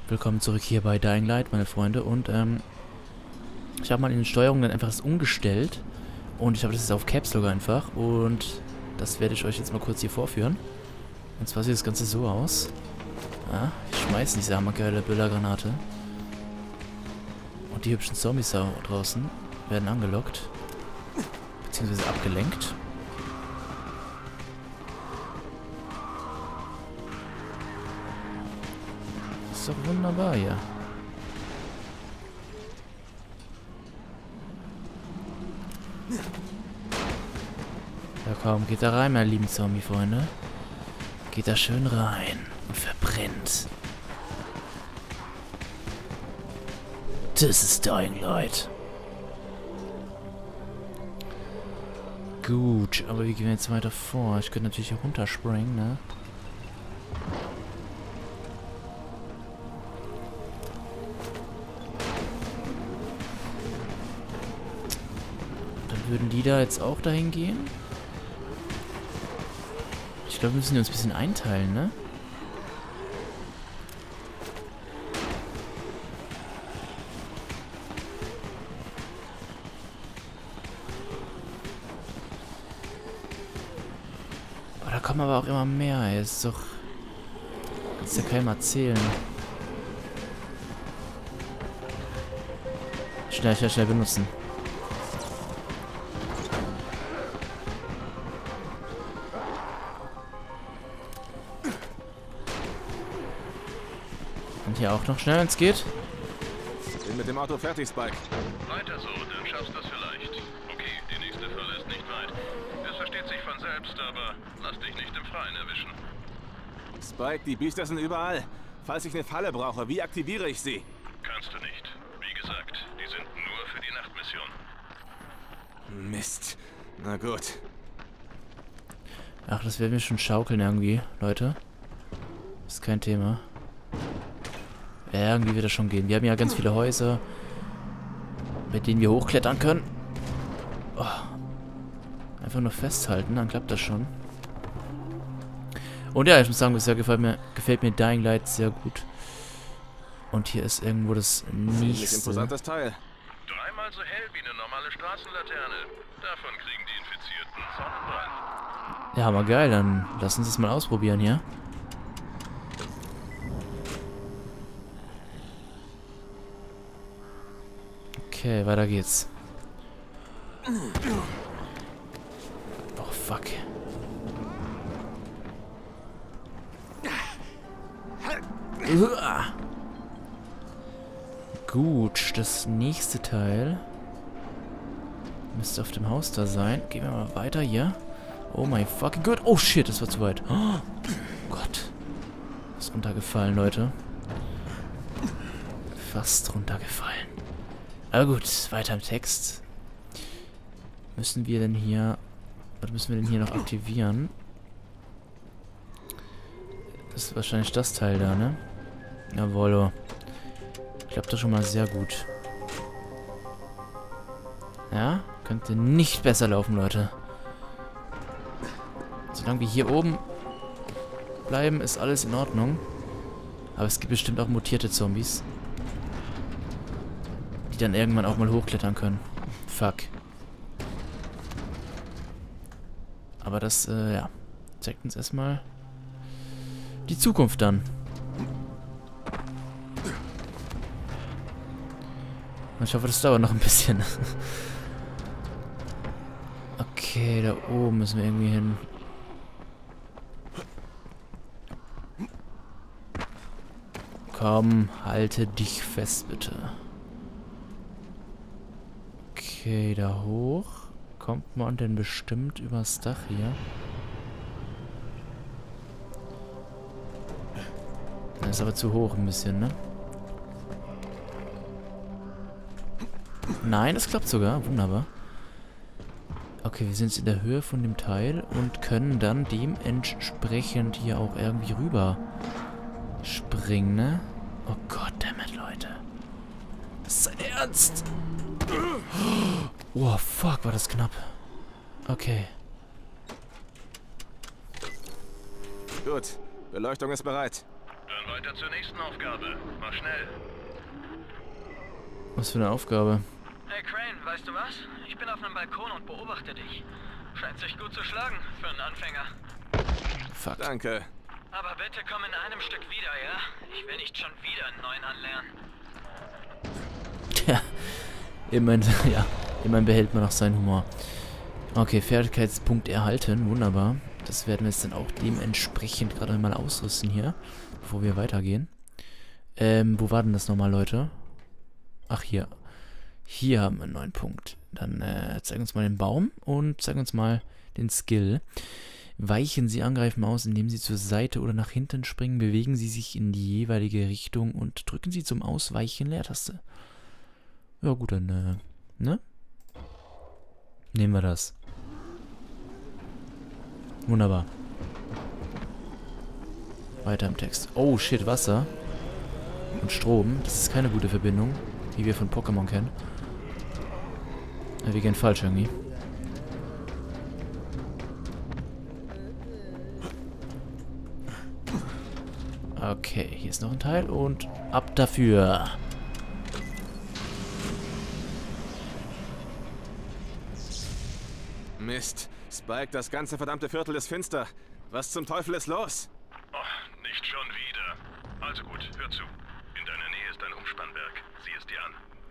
Willkommen zurück hier bei Dying Light, meine Freunde. Und ich habe mal in den Steuerungen dann einfach das umgestellt. Und ich habe das jetzt auf Caps Lock einfach. Und das werde ich euch jetzt mal kurz hier vorführen. Und zwar sieht das Ganze so aus. Ja, ich schmeiße diese hammergeile Böllergranate. Und die hübschen Zombies da draußen werden angelockt. Beziehungsweise abgelenkt. Ist doch wunderbar hier. Ja komm, geht da rein, meine lieben Zombie-Freunde. Geht da schön rein und verbrennt. Das ist Dying Light. Gut, aber wie gehen wir jetzt weiter vor? Ich könnte natürlich hier runterspringen, ne? Würden die da jetzt auch dahin gehen? Ich glaube, wir müssen uns ein bisschen einteilen, ne? Oh, da kommen aber auch immer mehr, ey. Das ist doch... Kannst ja keinem erzählen. Schnell, schnell, schnell benutzen. Und hier auch noch schnell, wenn es geht. Bin mit dem Auto fertig, Spike. Weiter so, dann schaffst du das vielleicht. Okay, die nächste Falle ist nicht weit. Es versteht sich von selbst, aber lass dich nicht im Freien erwischen. Spike, die Biester sind überall. Falls ich eine Falle brauche, wie aktiviere ich sie? Kannst du nicht. Wie gesagt, die sind nur für die Nachtmission. Mist. Na gut. Ach, das werden wir schon schaukeln irgendwie, Leute. Ist kein Thema. Ja, irgendwie wird das schon gehen. Wir haben ja ganz viele Häuser, mit denen wir hochklettern können. Oh. Einfach nur festhalten, dann klappt das schon. Und ja, ich muss sagen, bisher gefällt mir Dying Light sehr gut. Und hier ist irgendwo das Ziemlich nächste. imposantes Teil. Dreimal so hell wie eine normale Straßenlaterne. Davon kriegen die Infizierten Sonnenbrand. Ja, aber geil, dann lass uns das mal ausprobieren hier. Okay, weiter geht's. Oh, fuck. Uah. Gut, das nächste Teil müsste auf dem Haus da sein. Gehen wir mal weiter hier. Oh my fucking god. Oh shit, das war zu weit. Oh Gott. Ist runtergefallen, Leute. Fast runtergefallen. Aber gut, weiter im Text. Müssen wir denn hier... Was müssen wir denn hier noch aktivieren? Das ist wahrscheinlich das Teil da, ne? Jawollo. Klappt doch schon mal sehr gut. Ja? Könnte nicht besser laufen, Leute. Solange wir hier oben bleiben, ist alles in Ordnung. Aber es gibt bestimmt auch mutierte Zombies, die dann irgendwann auch mal hochklettern können. Fuck. Aber das, ja, zeigt uns erstmal die Zukunft dann. Und ich hoffe, das dauert noch ein bisschen. Okay, da oben müssen wir irgendwie hin. Komm, halte dich fest, bitte. Okay, da hoch. Kommt man denn bestimmt übers Dach hier? Das ist aber zu hoch ein bisschen, ne? Nein, das klappt sogar. Wunderbar. Okay, wir sind jetzt in der Höhe von dem Teil und können dann dementsprechend hier auch irgendwie rüber springen, ne? Oh Goddammit, Leute. Das ist dein Ernst? Oh, fuck, war das knapp. Okay. Gut. Beleuchtung ist bereit. Dann Dann weiter zur nächsten Aufgabe. Mach schnell. Was für eine Aufgabe? Hey Crane, weißt du was? Ich bin auf einem Balkon und beobachte dich. Scheint sich gut zu schlagen für einen Anfänger. Fuck. Danke. Aber bitte komm in einem Stück wieder, ja? Ich will nicht schon wieder einen neuen anlernen. Ja, immerhin behält man noch seinen Humor. Okay, Fertigkeitspunkt erhalten. Wunderbar. Das werden wir jetzt dann auch dementsprechend gerade mal ausrüsten hier, bevor wir weitergehen. Wo war denn das nochmal, Leute? Ach, hier. Hier haben wir einen neuen Punkt. Dann zeig uns mal den Baum und zeig uns mal den Skill. Weichen Sie Angreifen aus, indem Sie zur Seite oder nach hinten springen. Bewegen Sie sich in die jeweilige Richtung und drücken Sie zum Ausweichen Leertaste. Ja gut, dann, ne? Nehmen wir das. Wunderbar. Weiter im Text. Oh shit, Wasser und Strom. Das ist keine gute Verbindung, wie wir von Pokémon kennen. Wir gehen falsch irgendwie. Okay, hier ist noch ein Teil und ab dafür. Mist. Spike, das ganze verdammte Viertel ist finster. Was zum Teufel ist los? Oh, nicht schon wieder. Also gut, hör zu. In deiner Nähe ist ein Umspannwerk. Sieh es dir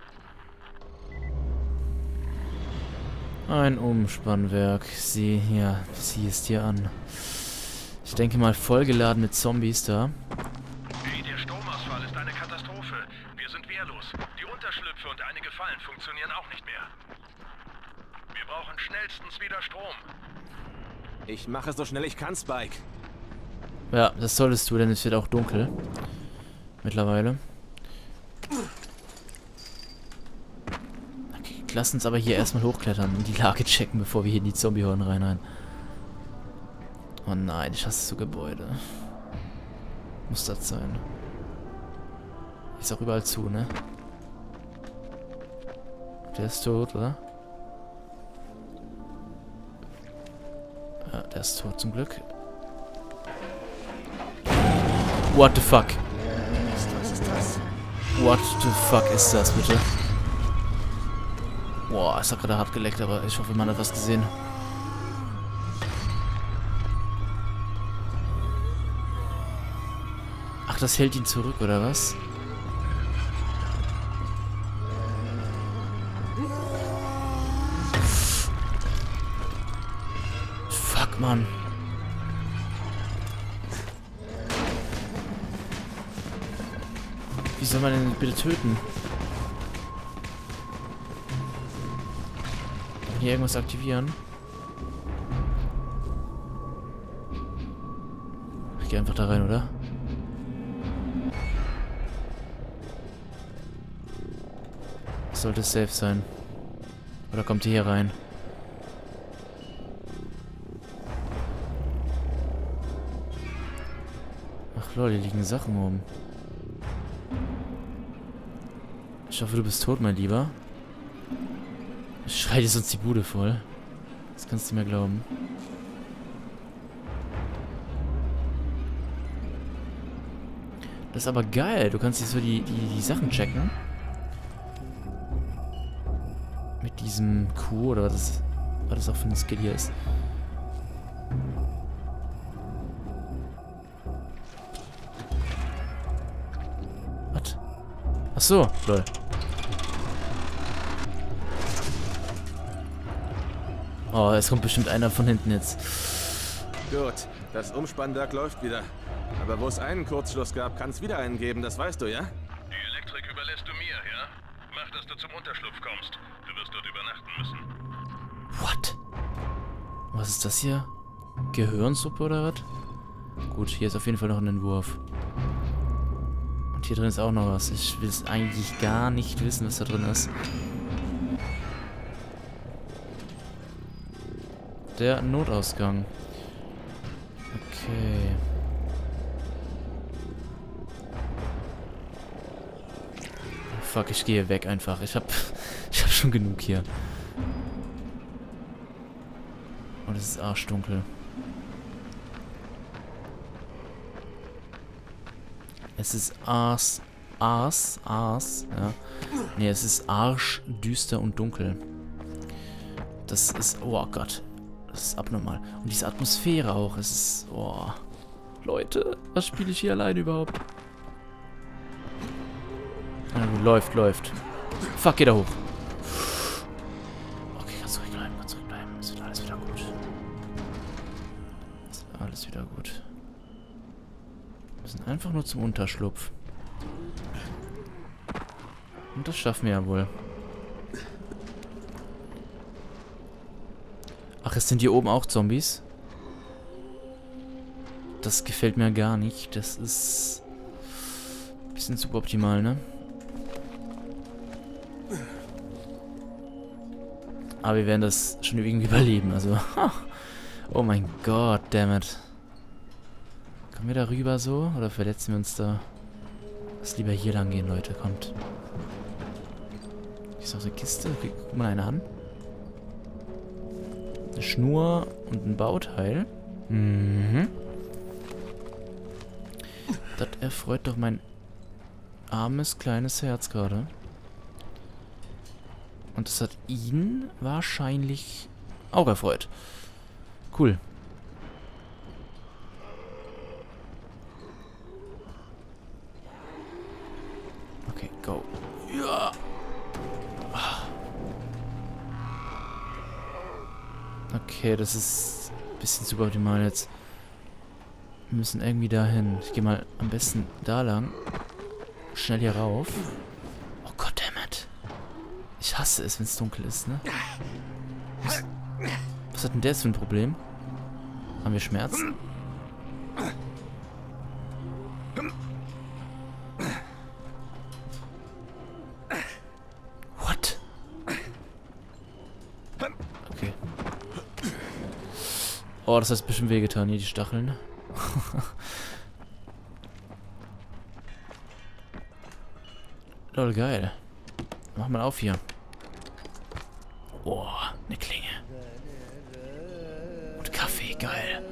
an. Ein Umspannwerk. Sieh es dir an. Ich denke mal vollgeladen mit Zombies da. Hey, der Stromausfall ist eine Katastrophe. Wir sind wehrlos. Die Unterschlüpfe und einige Fallen funktionieren auch nicht mehr. Wir brauchen schnellstens wieder Strom. Ich mache so schnell ich kann, Spike. Ja, das solltest du, denn es wird auch dunkel. Mittlerweile. Okay, lass uns aber hier erstmal hochklettern und die Lage checken, bevor wir hier in die Zombie-Horden reinrennen. Oh nein, ich hasse so Gebäude. Muss das sein. Ist auch überall zu, ne? Der ist tot, oder? Ja, der ist tot zum Glück. What the fuck? Was ist das? What the fuck ist das, bitte? Boah, es hat gerade hart geleckt, aber ich hoffe, man hat was gesehen. Ach, das hält ihn zurück, oder was? Fuck, Mann. Wie soll man den bitte töten? Kann hier irgendwas aktivieren? Ich gehe einfach da rein, oder? Sollte es safe sein. Oder kommt ihr hier rein? Ach lol, hier liegen Sachen rum. Ich hoffe, du bist tot, mein Lieber. Ich schreie dir sonst die Bude voll. Das kannst du mir glauben. Das ist aber geil. Du kannst jetzt so die Sachen checken. Mit diesem Kuh oder was das auch für ein Skill hier ist. Was? Ach so, lol. Oh, es kommt bestimmt einer von hinten jetzt. Gut, das Umspannwerk läuft wieder. Aber wo es einen Kurzschluss gab, kann es wieder einen geben, das weißt du, ja? Die Elektrik überlässt du mir, ja? Mach, dass du zum Unterschlupf kommst. Du wirst dort übernachten müssen. What? Was ist das hier? Gehirnsuppe oder was? Gut, hier ist auf jeden Fall noch ein Entwurf. Und hier drin ist auch noch was. Ich will es eigentlich gar nicht wissen, was da drin ist. Der Notausgang. Okay. Fuck, ich gehe weg einfach. Ich hab schon genug hier. Und es ist arschdunkel. Es ist ja. Nee, es ist arschdüster und dunkel. Das ist, oh Gott. Das ist abnormal. Und diese Atmosphäre auch, es ist, oh. Leute, was spiele ich hier alleine überhaupt? Läuft. Fuck, geh da hoch. Okay, ganz ruhig bleiben. Es wird alles wieder gut. Wir müssen einfach nur zum Unterschlupf. Und das schaffen wir ja wohl. Ach, es sind hier oben auch Zombies? Das gefällt mir gar nicht. Das ist ein bisschen suboptimal, ne? Aber wir werden das schon irgendwie überleben, also. Oh mein Gott, dammit. Kommen wir da rüber so? Oder verletzen wir uns da? Lass lieber hier lang gehen, Leute, kommt. Hier ist noch eine Kiste. Okay, guck mal eine an. Eine Schnur und ein Bauteil. Mhm. Das erfreut doch mein armes, kleines Herz gerade. Und das hat ihn wahrscheinlich auch erfreut. Cool. Okay, go. Ja. Okay, das ist ein bisschen suboptimal jetzt. Wir müssen irgendwie dahin. Ich gehe mal am besten da lang. Schnell hier rauf. Oh Gott, dammit. Ich hasse es, wenn es dunkel ist, ne? Was hat denn der jetzt für ein Problem? Haben wir Schmerzen? What? Okay. Oh, das hat bestimmt wehgetan hier, die Stacheln. Lol, geil. Mach mal auf hier. Oh, eine Klinge. Und Kaffee, geil.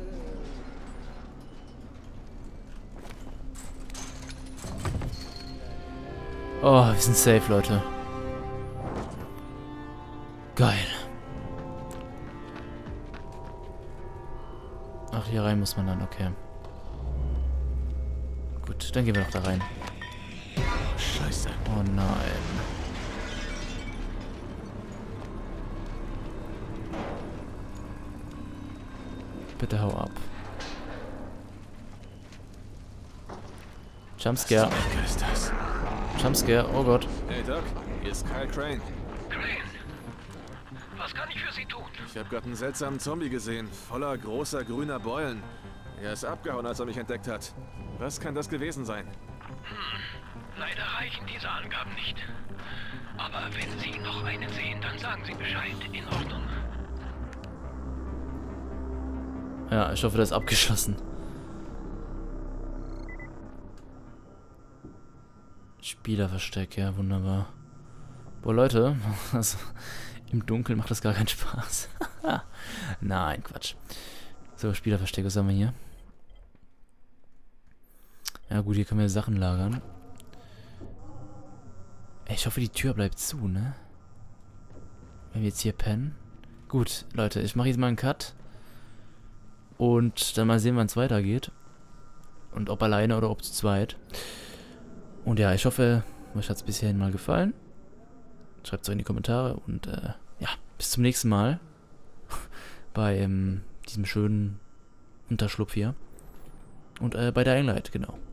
Oh, wir sind safe, Leute. Geil. Ach, hier rein muss man dann, okay. Gut, dann gehen wir doch da rein. Scheiße. Oh nein. Bitte hau ab. Jumpscare. Was ist das? Jumpscare, oh Gott. Hey Doc, hier ist Kyle Crane. Crane, was kann ich für Sie tun? Ich habe gerade einen seltsamen Zombie gesehen, voller großer grüner Beulen. Er ist abgehauen, als er mich entdeckt hat. Was kann das gewesen sein? Leider reichen diese Angaben nicht. Aber wenn Sie noch einen sehen, dann sagen Sie Bescheid. In Ordnung. Ja, ich hoffe, das ist abgeschlossen. Spielerversteck, ja, wunderbar. Boah, Leute, also, im Dunkeln macht das gar keinen Spaß. Nein, Quatsch. So, Spielerversteck, was haben wir hier? Ja gut, hier können wir Sachen lagern. Ey, ich hoffe, die Tür bleibt zu, ne? Wenn wir jetzt hier pennen. Gut, Leute, ich mache jetzt mal einen Cut. Und dann mal sehen, wann es weitergeht. Und ob alleine oder ob zu zweit. Und ja, ich hoffe, euch hat es bis hierhin mal gefallen. Schreibt es in die Kommentare. Und ja, bis zum nächsten Mal. Bei diesem schönen Unterschlupf hier. Und bei der Einheit, genau.